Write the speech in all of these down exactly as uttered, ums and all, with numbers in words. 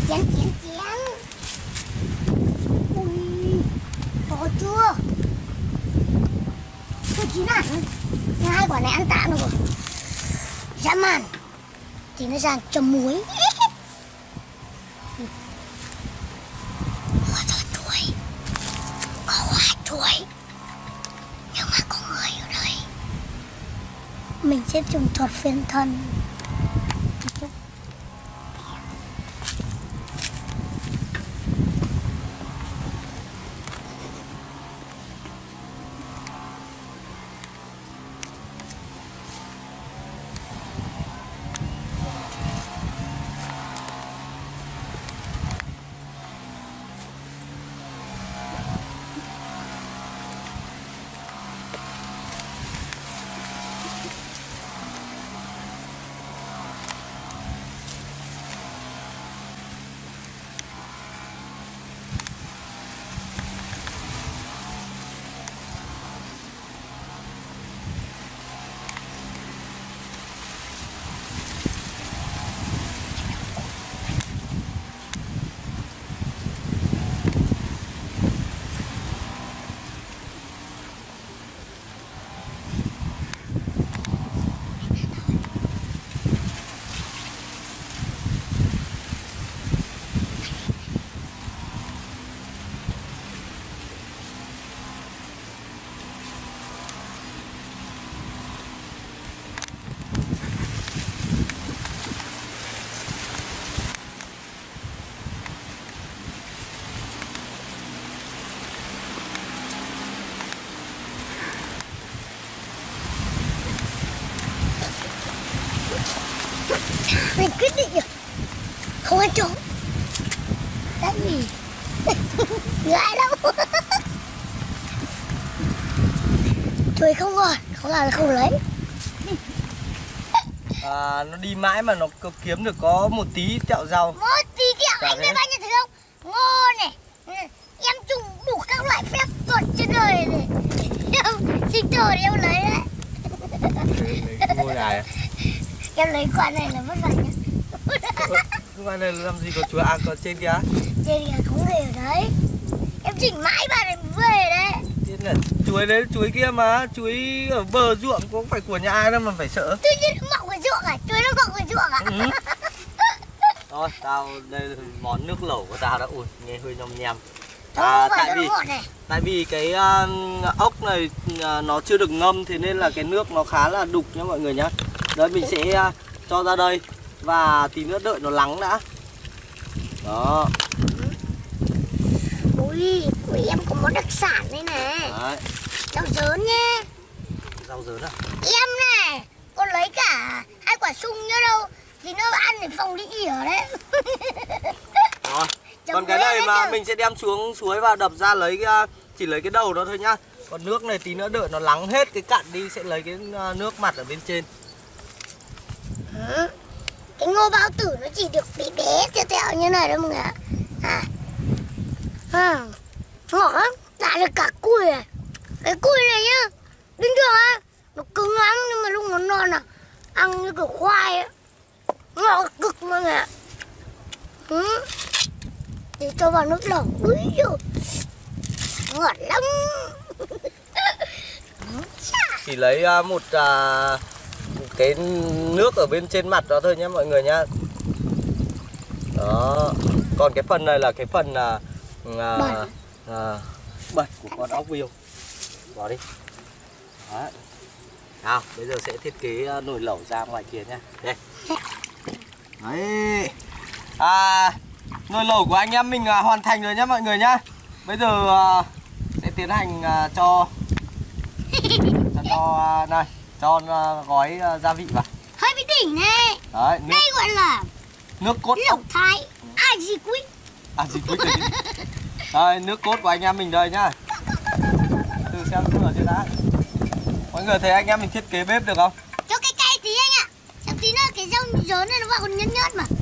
chén chén chén. Ui, to chưa? Chưa chín à? Hai quả này ăn tạm được rồi. Dã man. Thì nó ra chấm muối. Ôi trời chuối. Có hoa chuối. Nhưng mà có người ở đây. Mình sẽ trồng thuật phiên thân. Mình quyết định rồi. Không ăn trộm. Tại vì ngại lắm. Chuối không ngon, không làm là không lấy. À, nó đi mãi mà nó kiếm được có một tí kẹo rau. Một tí kẹo, anh biết bao nhiêu thứ không? Ngô này, em trùng đủ các loại phép thuật trên đời này. Sinh tồn em lấy đấy. Ngôi này à? Em lấy quả này là vất vả nhá. Quả này làm gì có chuối, à có trên kia? Trên kia không về ở đấy. Em chỉnh mãi bà này về đấy. Là chuối đấy, chuối kia mà, chuối ở bờ ruộng cũng phải của nhà ai đâu mà phải sợ. Tự nhiên nó mọc ở ruộng à? Chuối nó mọc ở ruộng à? Ừ. Thôi, tao đây là món nước lẩu của tao đã. Ui, nghe hơi nhom nhem. À, tại vì tại vì cái uh, ốc này uh, nó chưa được ngâm, thế nên là cái nước nó khá là đục nhá mọi người nhá. Đấy, mình sẽ uh, cho ra đây và tí nữa đợi nó lắng đã. Đó. Ui, ui em có món đặc sản đây này. Đấy. Rau dớn nhé. Rau dớn à? Em này, con lấy cả hai quả sung nhớ đâu. Thì nó ăn để phòng đi ỉa đấy. Rồi. Còn cái này mà mình sẽ đem xuống suối và đập ra lấy cái, chỉ lấy cái đầu đó thôi nhá. Còn nước này tí nữa đợi nó lắng hết cái cặn đi sẽ lấy cái nước mặt ở bên trên. Ừ. Cái ngô bao tử nó chỉ được bé bé tẹo tẹo như này đâu mọi người ạ. À. À. Ngọt lắm, lại được cả cùi này. Cái cùi này nhá, bình thường á, nó cứng lắm nhưng mà lúc nó non à, ăn như kiểu khoai á. Ngọt cực mọi người ạ. Ừ. Để cho vào nước lẩu, úi dồi, ngọt lắm. Chỉ lấy một uh, cái nước ở bên trên mặt đó thôi nhé mọi người nhá. Đó. Còn cái phần này là cái phần uh, uh, bẩn. Uh, bẩn của con ốc biêu. Bỏ đi. Đấy. Nào, bây giờ sẽ thiết kế uh, nồi lẩu ra ngoài kia nhá. Đây. Đấy. À, nồi lẩu của anh em mình uh, hoàn thành rồi nhá mọi người nhá. Bây giờ uh, sẽ tiến hành uh, cho cho, cho uh, này, cho uh, gói uh, gia vị vào. Hơi bị đỉnh này. Đấy, nước, đây gọi là nước cốt lẩu ốc. Thái. À gì quýt. À gì quýt đấy. Đây, nước cốt của anh em mình đây nhá. Từ xem lửa cho đã. Mọi người thấy anh em mình thiết kế bếp được không? Cho cái cay tí anh ạ. Chẳng tí nữa cái rau dớn này nó vào còn nhớt nhớt mà.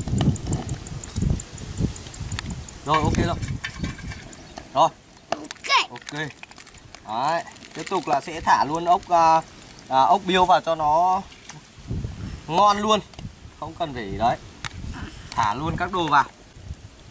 Rồi, ok rồi. Rồi. Ok. Ok. Đấy, tiếp tục là sẽ thả luôn ốc uh, uh, ốc biêu vào cho nó ngon luôn. Không cần phải đấy. Thả luôn các đồ vào.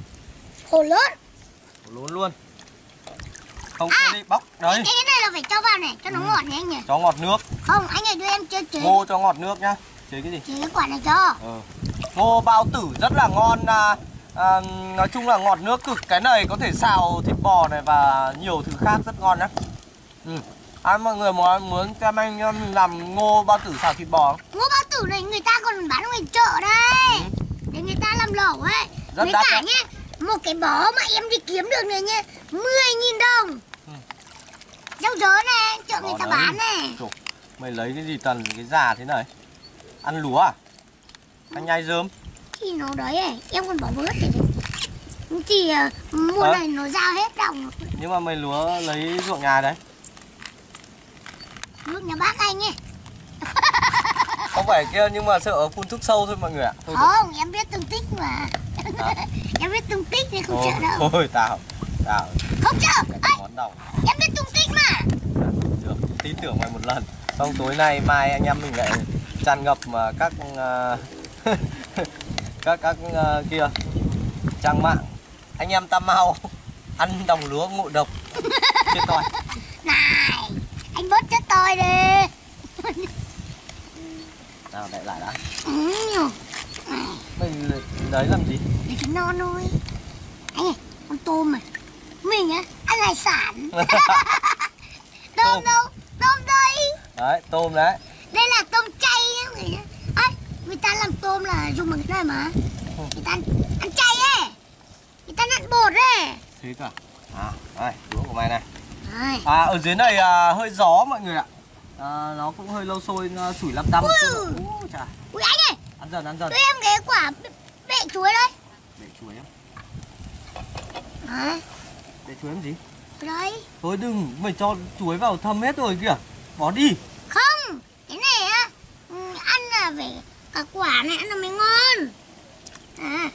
Hồ lớn. Hồ lớn luôn. Không À, đi bóc đấy. Cái, cái này là phải cho vào này cho nó Ừ. ngọt này anh nhỉ. Cho ngọt nước. Không, anh ơi đưa em chơi chế. Ngô cho ngọt nước nhá. Chế cái gì? Chế cái quả này cho. Ừ. Ngô bao tử rất là ngon. À, à, nói chung là ngọt nước cực. Cái này có thể xào thịt bò này và nhiều thứ khác rất ngon nhá. Ừ. À, mọi người muốn muốn xem anh um, làm ngô bao tử xào thịt bò không? Ngô bao tử này người ta còn bán ở ngoài chợ đây. Ừ. Để người ta làm lẩu ấy. Rất Với đắt cả đấy. nhé, một cái bó mà em đi kiếm được này nhé, mười nghìn đồng. Ừ. Rau dớ này, chợ người Đó ta đấy. bán này. Trời, mày lấy cái gì tần cái già thế này? Ăn lúa à? Ăn nhai rơm? Thì nó đấy ấy, em còn bỏ bớt để thì uh, mùa Ờ. này nó giao hết đồng. Nhưng mà mày lúa lấy ruộng nhà đấy. Nước nhà bác anh ấy. Không phải kia nhưng mà sợ phun thuốc sâu thôi mọi người ạ. Thôi, Không, em biết tung tích mà. À. Em biết tung tích nên không thôi, sợ đâu. thôi tao, tao Không sợ. cái Ê, món đầu. em biết tung tích mà. Được, tin tưởng mày một lần. Xong tối nay mai anh em mình lại tràn ngập mà các uh, các các uh, kia trang mạng. Anh em Tam Mau ăn đồng lúa ngộ độc. Chết toi. Này, anh bớt chết tôi đi. Nào đại lại đã. Ừ, nhiều. Này, Mày đấy làm gì? để cái non thôi. Anh ơi, con tôm này. Mình á, ăn hải sản. Tôm Tôm. đâu? Tôm đây. Đấy, tôm đấy. Đây là tôm chay nhá người nhá. Ấy, người ta làm tôm là dùng bằng cái này mà. Người ta ăn, ăn chay ấy. Người ta ăn bột ấy. Thế cả. À, đây, lúa của mày này. Đây. À, ở dưới này à, hơi gió mọi người ạ. À, nó cũng hơi lâu sôi à, sủi lăm tăm. Ui. Ui, chà. Ui anh ơi, Ăn dần, ăn dần. đưa em cái quả bệ- bệ chuối đây. Để chuối á. Đấy, Để chuối làm gì? đấy. Thôi đừng, mày cho chuối vào thâm hết rồi kìa. Bỏ đi. Không, cái này á, ừ, ăn là phải cả quả này ăn là mới ngon. À.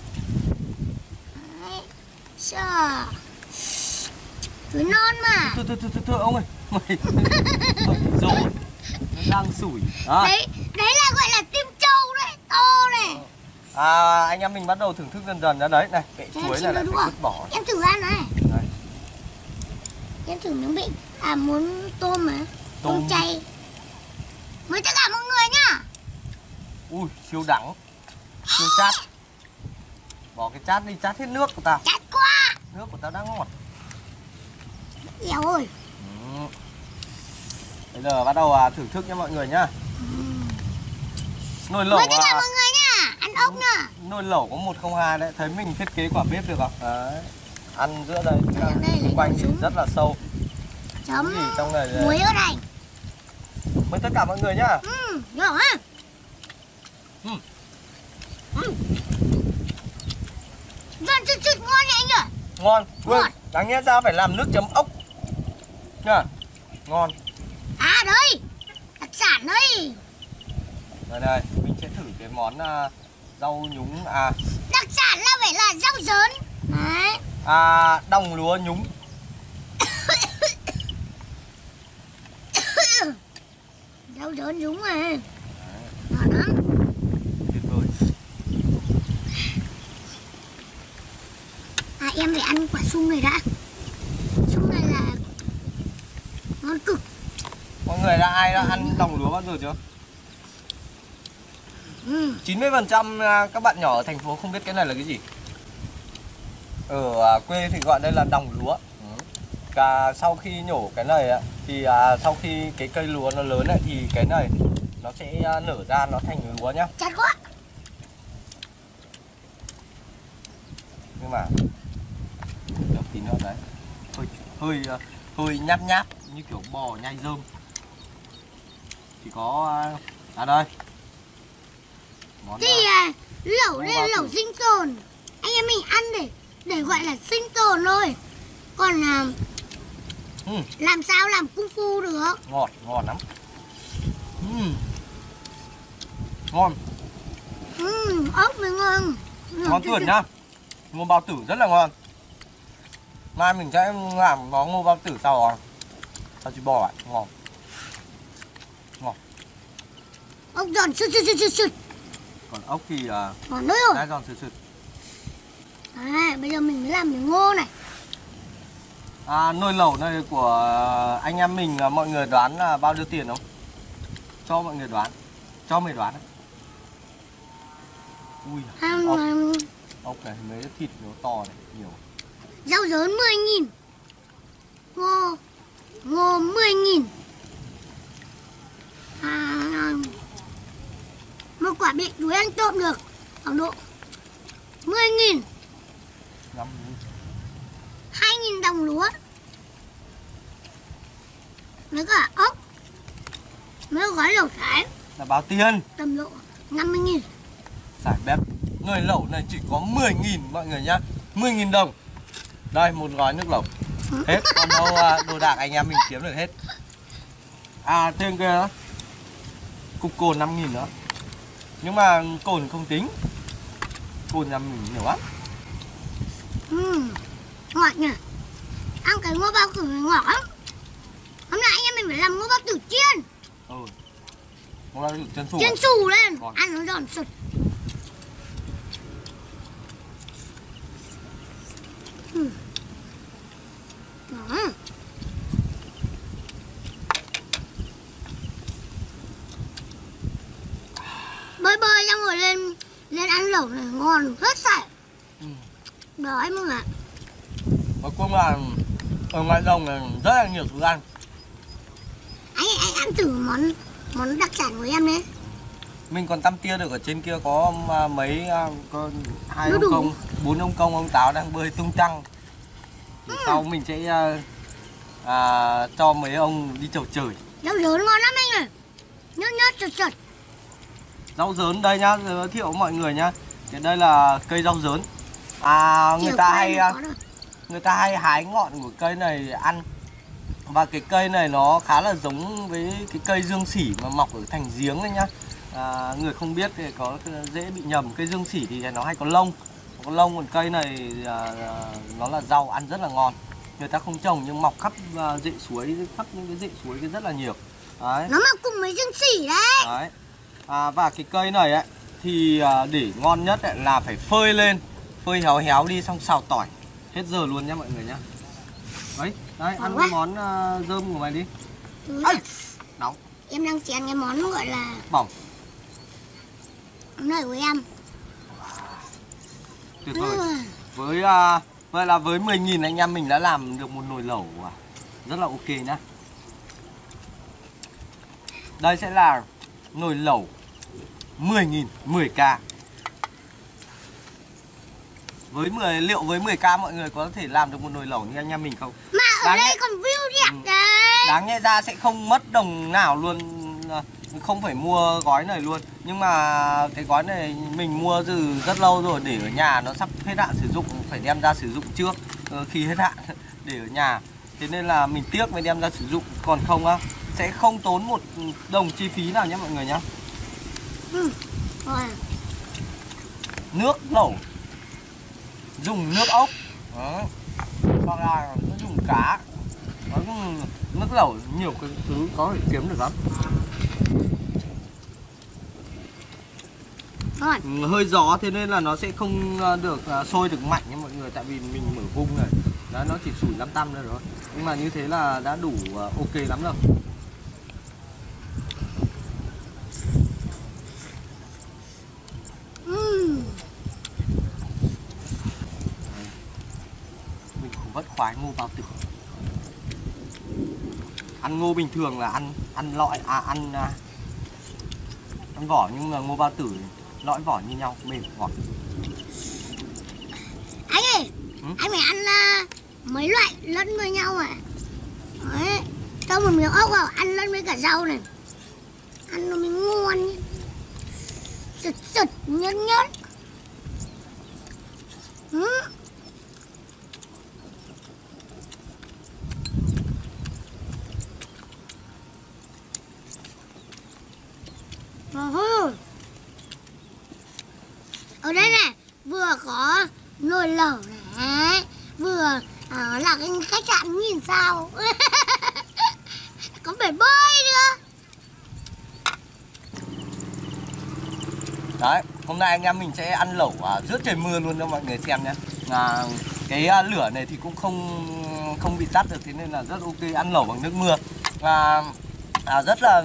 Đấy. Sợ. Chuối non mà. Thôi, thôi, thôi, thôi, thôi ông ơi. Mày, mày rồi. Nó đang sủi. À. Đấy, đấy là gọi là tim trâu đấy, to này. À, anh em mình bắt đầu thưởng thức dần dần ra đấy. Này, bệ Cho em chuối xin này lại được phải không? vứt bỏ. Em thử ăn này. Đây. Em thử miếng bịnh. À muốn tôm mà. Tôm, Tôm. chay. Mời tất cả mọi người nhá. Ui, siêu đắng. Siêu chát. Bỏ cái chát đi, chát hết nước của tao. Chát quá. Nước của tao đang ngọt. Éo ơi. Ừ. Bây giờ bắt đầu à, thưởng thức nha mọi người nhá. Nồi lẩu Mời tất cả à, mọi người nhá. Ăn ốc nhá. nồi lẩu có một không hai đấy. Thấy mình thiết kế quả bếp được không? Đấy. Ăn giữa đây, Đây, đây, lấy quanh nồi thì xuống. rất là sâu. Chấm Cái gì trong này muối ớt hành. mời tất cả mọi người nhá. Ừ, nhỏ ha. Ừ. Ừ. Vâng, chút chút ngon nhỉ anh nhỉ? Ngon. Ui, Ngon. đáng nhẽ ra phải làm nước chấm ốc. Nhá. Ngon. À đây, đặc sản đây. Đây đây, mình sẽ thử cái món à, rau nhúng à Đặc sản là phải là rau dớn. Đấy. à đồng lúa nhúng. Rau dớn đúng rồi. Ngon lắm. Tuyệt vời. À em phải ăn quả sung này đã. Sung này là ngon cực. Mọi người đã ai đã ăn đồng lúa bao giờ chưa? Ừ. chín mươi phần trăm các bạn nhỏ ở thành phố không biết cái này là cái gì. Ở quê thì gọi đây là đồng lúa. Ừ. Cả sau khi nhổ cái này á, thì à, sau khi cái cây lúa nó lớn ấy, thì cái này nó sẽ à, nở ra nó thành lúa nhá. Chát quá. Nhưng mà được tí nữa đấy, hơi hơi à, hơi nháp nháp như kiểu bò nhai rơm. Chỉ có à, à đây món Thì à, à, lẩu đây là lẩu sinh tồn. Anh em mình ăn để để gọi là sinh tồn thôi. Còn à, ừ, làm sao làm cung phu được. ngọt ngọt lắm. Ừ. Ngon Ừ, ốc mới ngon. ngon tuyệt nhá. Ngô bao tử rất là ngon. Mai mình sẽ làm món ngô bao tử sau à sao chứ bò ạ. Ngon ngon. Ốc giòn sụt sụt sụt sụt. Còn ốc thì à, Ngon đấy rồi. đá giòn sừ sừ. À, bây giờ mình mới làm miếng ngô này. À, nồi lẩu này của anh em mình, mọi người đoán là bao nhiêu tiền không? Cho mọi người đoán. Cho mày đoán. Ui, À, ốc, ốc này, mấy cái thịt nó to này, nhiều. rau dớn mười nghìn. Ngô, ngô mười nghìn. À, một quả bị đuối ăn trộm được khoảng độ mười nghìn. hai nghìn đồng lúa. Mấy cả ốc. Mấy gói lẩu thái. Là bao tiền? Tầm độ năm mươi nghìn. Giải bếp. Nồi lẩu này chỉ có mười nghìn mọi người nhá. mười nghìn đồng. Đây, một gói nước lẩu. Hết, còn đâu đồ đạc anh em mình kiếm được hết. À, thêm kia cục cồn năm nghìn nữa. Nhưng mà cồn không tính. Cồn nhà mình nhiều lắm. Uhm, ngọt nhỉ. Ăn cái ngô bao tử này ngọt lắm. Hôm nay anh em mình phải làm ngô bao tử chiên. Ừ. Ngô bao tử chiên xù. Chiên xù lên, Ngon. ăn nó giòn sụt. Uhm. Đó. Bơi bơi xong rồi lên lên ăn lẩu này ngon hết sảy. Ừ. Đói mọi người ạ. Nói chung là ở ngoài đồng này rất là nhiều thứ ăn. Anh anh ăn thử món món đặc sản của em đấy. Mình còn tăm tia được, ở trên kia có mấy có hai Nó ông đủ. công, bốn ông công ông táo đang bơi tung tăng. Thì Ừ. sau mình sẽ à, cho mấy ông đi chầu trời. Rau dớn ngon lắm anh ơi. Nhớt nhớt sật sật. Rau dớn đây nhá, giới thiệu mọi người nhá. Cái đây là cây rau dớn. À, người Chiều ta qua hay mới có được. người ta hay hái ngọn của cây này ăn. Và cái cây này nó khá là giống với cái cây dương sỉ mà mọc ở thành giếng đấy nhá. À, người không biết thì có dễ bị nhầm. Cây dương sỉ thì nó hay có lông, có lông, còn cây này à, nó là rau ăn rất là ngon. Người ta không trồng nhưng mọc khắp à, rễ suối, khắp những cái rễ suối cái rất là nhiều. Đấy. Nó mọc cùng với dương sỉ đấy. Đấy. À, và cái cây này ấy thì à, để ngon nhất ấy, là phải phơi lên, phơi héo héo đi xong xào tỏi. Hết giờ luôn nhá mọi người nhá. Đấy, đây ăn cái món uh, rơm của mày đi. Ừ. Ây, nóng, Em đang chén cái món gọi là bỏng, món này của em. tuyệt vời. Ừ. Với uh, vậy là với mười nghìn anh em mình đã làm được một nồi lẩu à, rất là ok nhá. Đây sẽ là nồi lẩu mười nghìn, mười k. Với mười liệu với mười k mọi người có thể làm được một nồi lẩu như anh em mình không? Mà ở Đáng đây nhẽ- còn view đẹp Ừ. đấy. Đáng nhẽ ra sẽ không mất đồng nào luôn, không phải mua gói này luôn. Nhưng mà cái gói này mình mua từ rất lâu rồi, để ở nhà nó sắp hết hạn sử dụng, phải đem ra sử dụng trước khi hết hạn để ở nhà. Thế nên là mình tiếc mới đem ra sử dụng, còn không á sẽ không tốn một đồng chi phí nào nhé mọi người nhé. Ừ. Rồi. Nước lẩu dùng nước ốc. Đó. Hoặc là nó dùng cá. Đó, nước lẩu nhiều cái thứ có thể kiếm được lắm. Ngon. Ừ, hơi gió thế nên là nó sẽ không được sôi được mạnh nha mọi người, tại vì mình mở vung này. Đó, nó chỉ sủi lăm tăm nữa rồi. Nhưng mà như thế là đã đủ ok lắm rồi. Ừ. Mình cũng rất khoái ngô bao tử. Ăn ngô bình thường là ăn ăn lõi à ăn à, ăn vỏ, nhưng mà ngô bao tử lõi vỏ như nhau, mềm ngọt. Anh ơi, Ừ? anh phải ăn uh, mấy loại lẫn với nhau à? Đấy, cho một miếng ốc vào ăn lẫn với cả rau này, ăn nó mới ngon nhỉ. Sật sật nhớt nhớt. Ừ. Ừ. Ở đây này vừa có nồi lẩu này, vừa à, là cái khách sạn nhìn sao. Có bể bơi nữa. Đấy, hôm nay anh em mình sẽ ăn lẩu à, rước trời mưa luôn cho mọi người xem nhé. à, cái à, lửa này thì cũng không không bị tắt được, thế nên là rất ok, ăn lẩu bằng nước mưa. à, à, rất là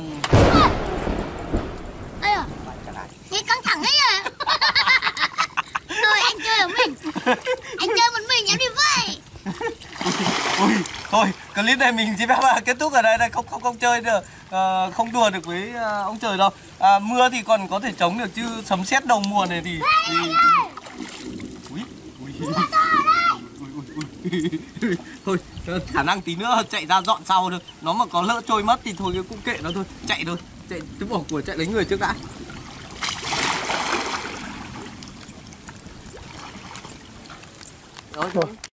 Ây à, nghe căng thẳng đấy à. Thôi anh chơi ở mình, anh chơi một mình em đi vậy. Ui, thôi clip này mình chỉ phép là kết thúc ở đây, đây không không không chơi được, à, không đùa được với à, ông trời đâu. À, mưa thì còn có thể chống được chứ sấm sét đầu mùa này thì, thì... Ui, ui. Ui, ui, ui. Thôi khả năng tí nữa chạy ra dọn sau thôi, nó mà có lỡ trôi mất thì thôi cũng kệ nó thôi, chạy thôi, chạy cứ bỏ của chạy lấy người trước đã. Đó,